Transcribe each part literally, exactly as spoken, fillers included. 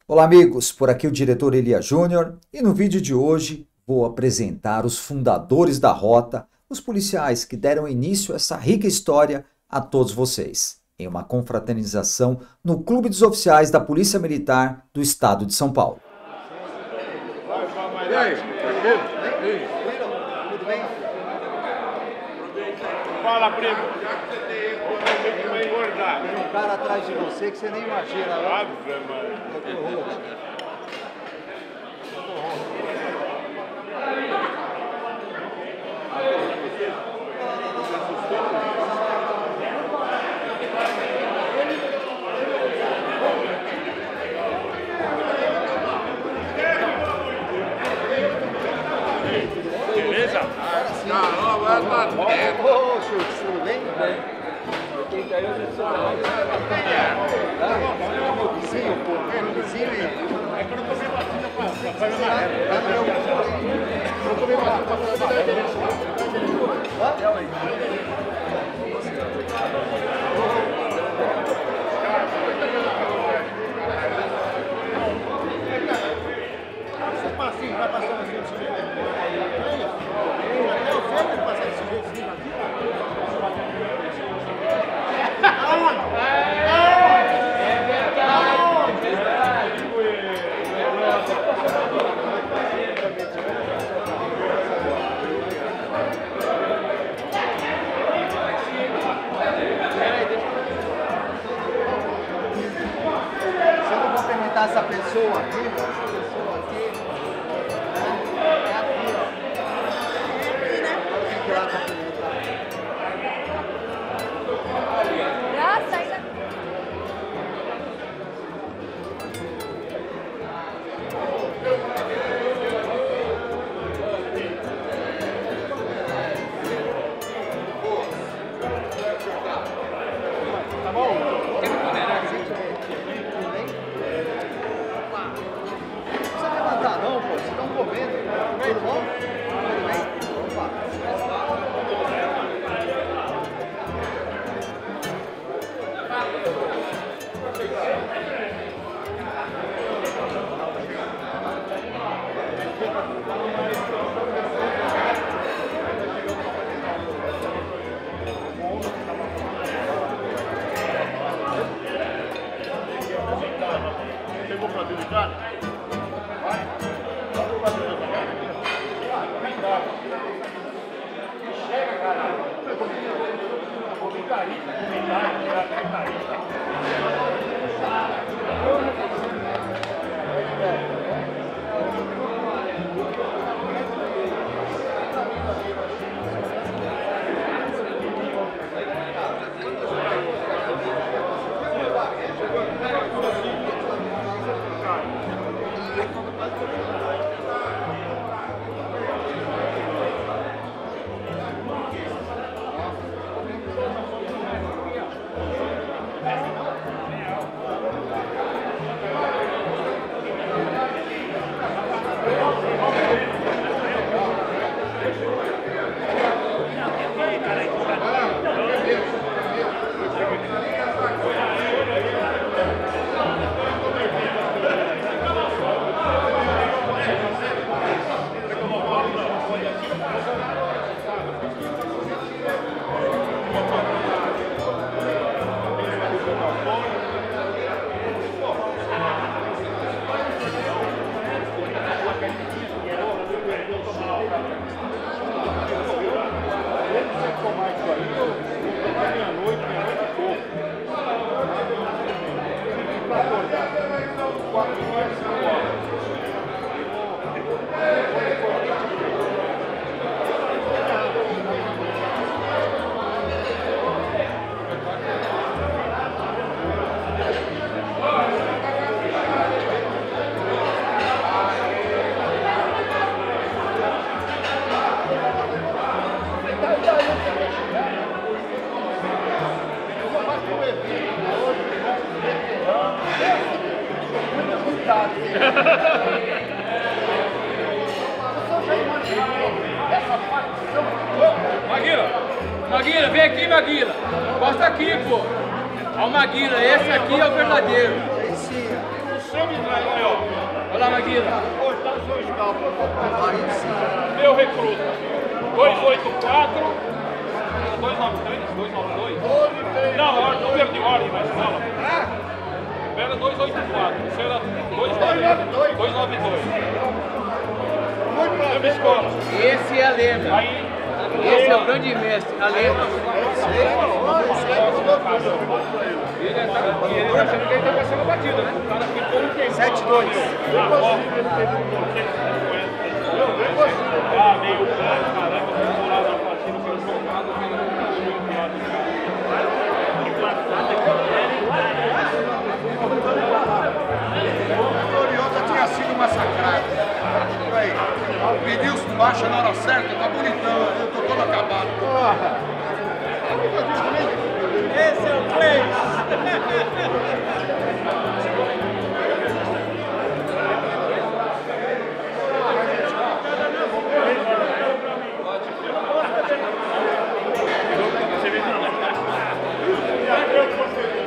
Olá amigos, por aqui o diretor Elia Júnior e no vídeo de hoje vou apresentar os fundadores da Rota, os policiais que deram início a essa rica história a todos vocês, em uma confraternização no Clube dos Oficiais da Polícia Militar do Estado de São Paulo. E aí, tranquilo? Tudo bem? Fala, primo. Tem que engordar. Tem um cara atrás de você que você nem imagina. Ave, mano. Beleza? Caramba, vai estar dentro. Ô, Schultz, tudo bem? Quem caiu de sua meu vizinho, pô. Meu vizinho e... É que eu não tomei vacina pra fazer uma Vai no meu Eu não tomei vacina pra fazer uma Esse passinho vai passar assim desse jeito. É isso. Eu sei que passar desse jeito assim aqui. Aonde? É verdade. Se eu não cumprimentar essa pessoa aqui, essa pessoa aqui, é aqui, ó. Tem que ir lá cumprimentar. Graças a Tá bom? Tudo bem? Não precisa levantar não, pô. Vocês estão comendo. Tudo bom? Tudo bem? Opa. Pegou pra dentro de casa? Vai. Pegou pra dentro da casa? Vem cá. Chega, caralho. Vou me cair. Vou me cair. Vou me cair. Maguila, Maguila, vem aqui, Maguila. Costa aqui, pô. Ó o Maguila, esse aqui é o verdadeiro. Esse... O sangue vai lá, Maguila. Cortar os dois calços. Aí sim. Meu recruta. dois oito quatro. dois nove três, dois nove dois. Não, ordem, número de ordem, mas fala. Era dois oito quatro. Isso era dois nove dois. Muito Eu me escola. Esse é a lenda. Aí. Esse é o grande mestre, a lenda. Ele tá, e ele tá achando que ele tá passando a batida, né? O cara ficou um tempo. sete dois. Ah, meio caramba, ficou lá na partida, foi jogado pela O Gloriosa tinha sido massacrado. Aí, Edilson baixa na hora certa, tá bonitão, eu tô todo acabado. Esse é o três. Você vê que não.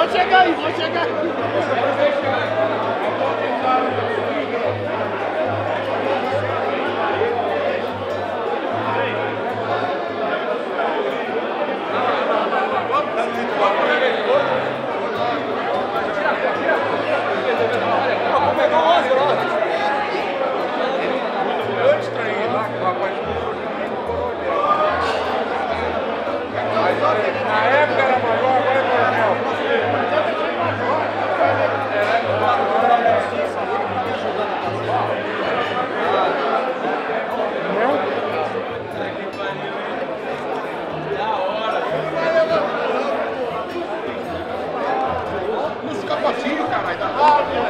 vou chegar aí, vou chegar aí. Na época era maior, agora é coronel. Nos capatinhos, caralho. Da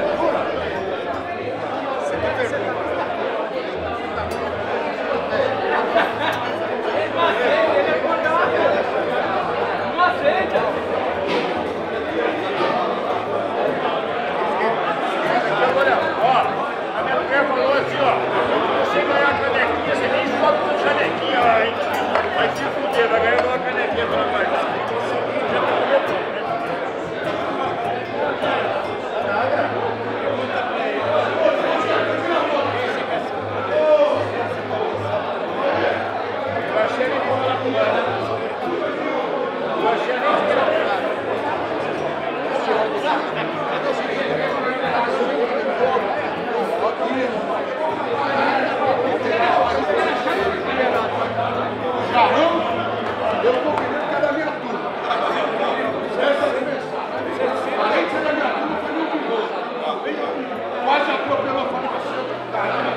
Você ganhar a canequinha, você nem joga com canequinha lá, hein? Vai se fuder, vai ganhar uma canequinha pra nós. Vai chegar e vamos lá pro lado. Vai chegar e carrão, eu tô querendo que é da minha turma. Além de ser da minha turma, foi muito bom. Quase atropelou a farmacêutica. Caramba,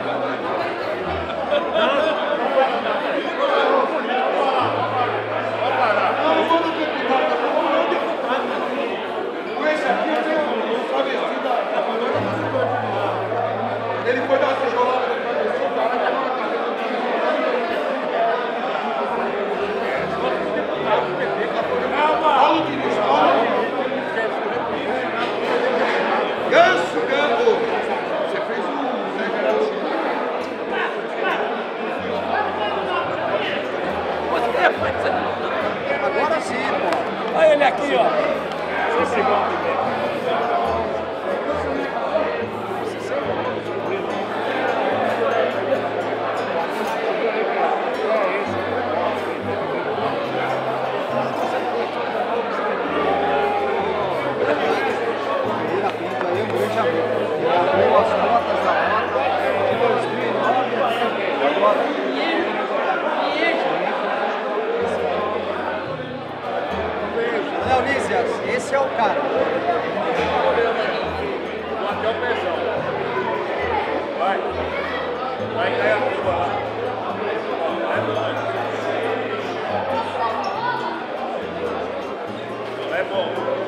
não, não vou no deputado, não vou no deputado. Com esse aqui eu tenho um travesti da família. Ele foi dar uma tijolada no travesti, o cara que não acabou. Paulo Diniz, Paulo Ganso, Gambo. Você fez um Zé Garantido. Agora sim, pô. olha ele aqui, ó. Você pegou o primeiro. Esse é o cara. Até o pezão. Vai. Vai cair a curva lá. É bom.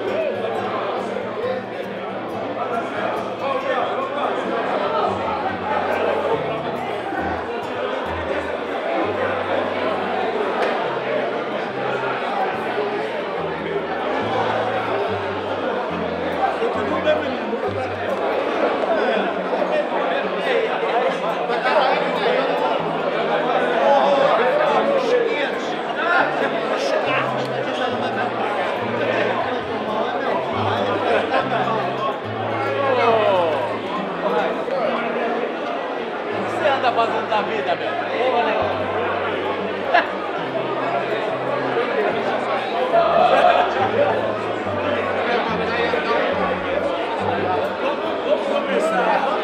Você anda fazendo da vida, meu? Porra, né? Vamos começar.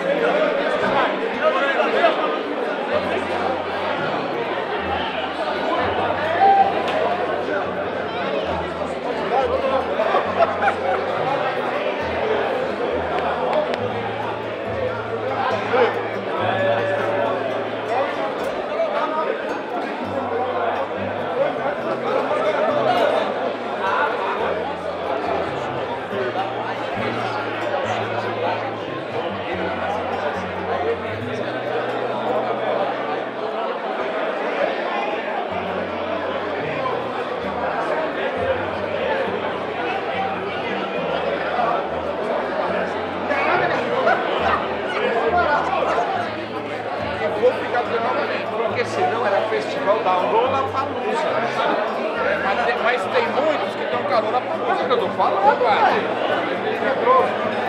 Porque senão era festival da Lollapalooza. Mas, tem- mas tem muitos que estão com a Lollapalooza. Sabe o que eu tô falando, cara? Quebrou.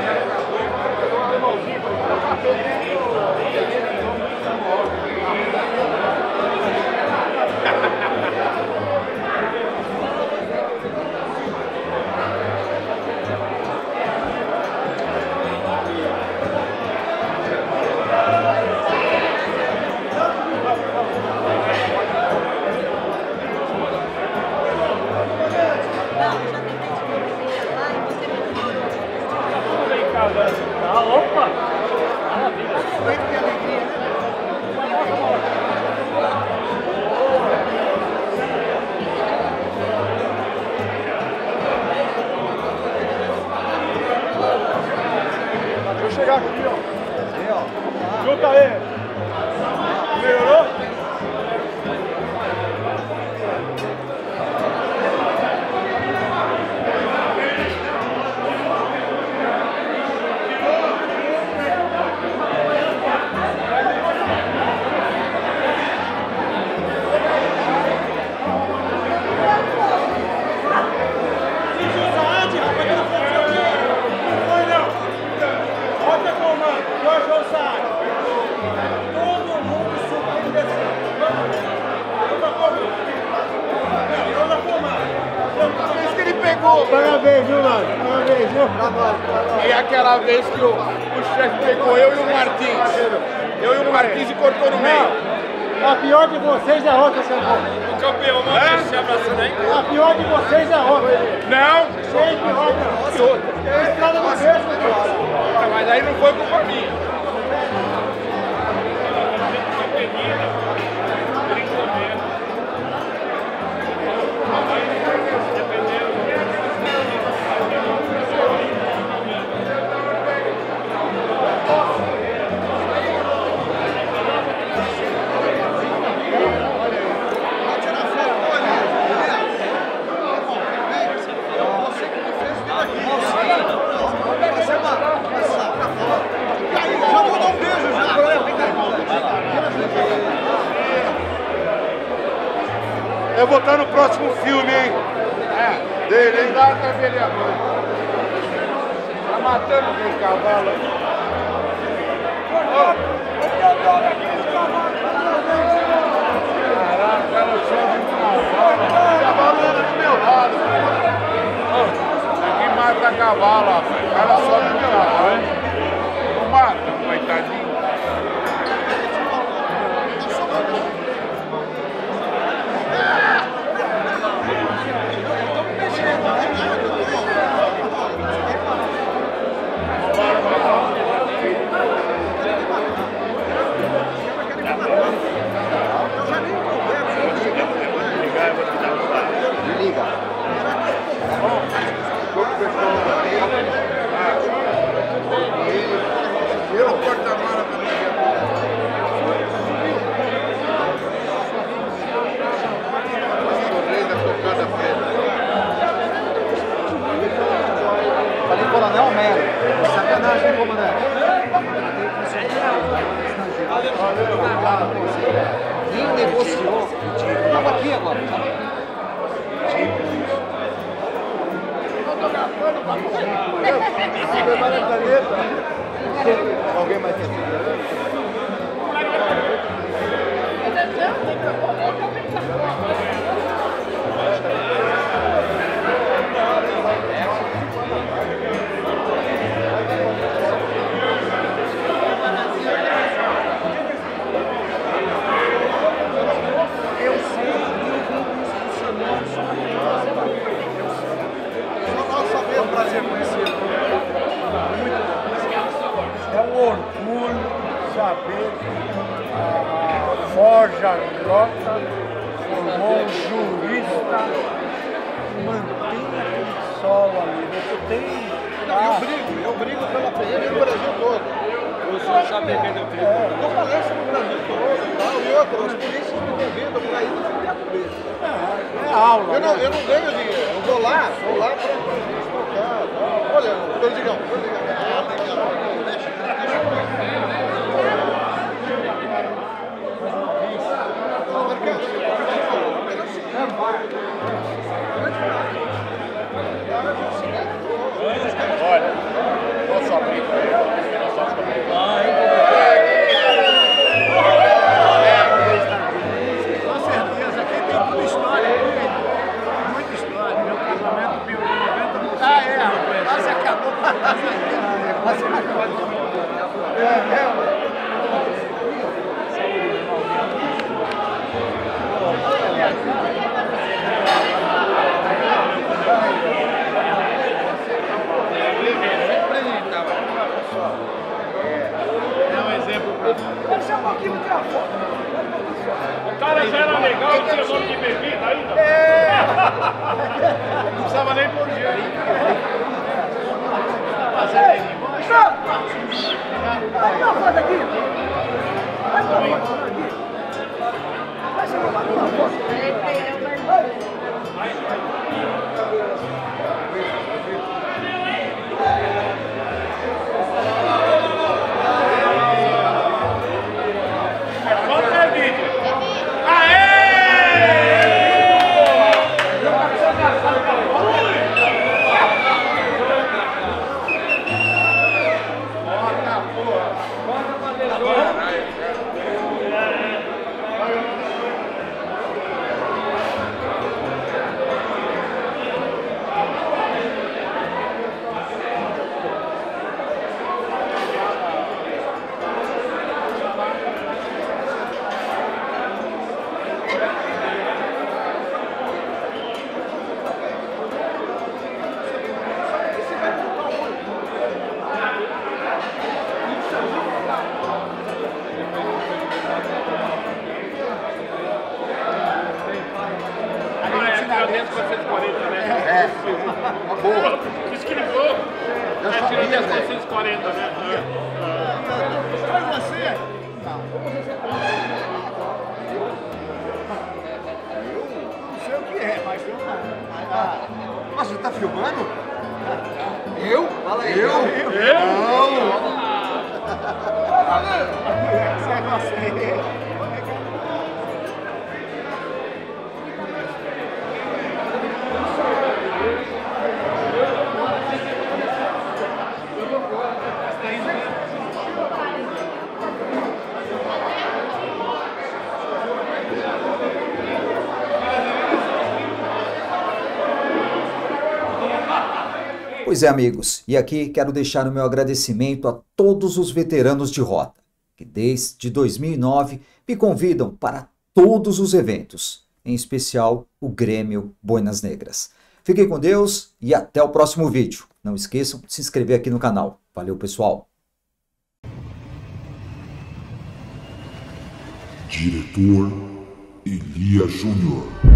Ah, opa! Maravilha! Deixa eu chegar aqui, ó. Junta aí. Melhorou? Parabéns, viu, mano? Parabéns, viu? E aquela vez que o, o chefe pegou eu e o Martins. Eu e o Martins e cortou no meio. A pior de vocês é a Rota, seu irmão. O campeão, mano, se abraçando aí. A pior de vocês é a Rota. Não! Sempre Rota. Que outra? É a estrada do berço, cara. Mas aí não foi culpa minha. Eu vou estar no próximo filme, hein? É, dele, hein? Dá até vereador. Tá matando aquele cavalo aí. Caraca, o cara sobe um cavalo. O cavalo anda do meu lado. Aqui mata cavalo, rapaz. O cara sobe do meu lado, hein? Não mata, coitadinho. Eu porta-mala também. Sorrei da cocada feira. Falei, Coronel Melo. Sacanagem, hein, comandante? Nem negociou. Tava aqui agora. Alguém mais tem? Eu sei, eu venho funcionando só Nós sabemos, prazer conhecido. É um orgulho saber que a Forja Grota formou um jurista que mantém aquele solo ali. Você tem. Eu brigo, eu brigo pela P M no Brasil todo. O senhor sabe quem deu perigo? Eu palestro no Brasil todo, tal, e outra, os polícias me convidam para ir no Filipe. É aula. Eu não, né? eu não ganho dinheiro, eu vou lá, vou lá para a gente tocar. Tal. Olha, Perdigão, Perdigão. Ah, legal. Deixa, deixa. O cara já era legal e tinha nome de bebida ainda. É. Não precisava nem por jeito. Vai tirar uma foto aqui. Vai tirar uma foto aqui. Vai tirar uma foto. quatrocentos e quarenta, né? É, uma boa. Escrivou. Eu É, sabia, Tiradentes velho. quatrocentos e quarenta, né? Foi você? Não. Não sei o que é, mas eu não. Ah, Nossa, você tá filmando? Eu? Fala aí. Eu? Eu? Não! esse negócio aí. Pois é, amigos, e aqui quero deixar o meu agradecimento a todos os veteranos de rota, que desde dois mil e nove me convidam para todos os eventos, em especial o Grêmio Boinas Negras. Fiquem com Deus e até o próximo vídeo. Não esqueçam de se inscrever aqui no canal. Valeu, pessoal! Diretor Elia Júnior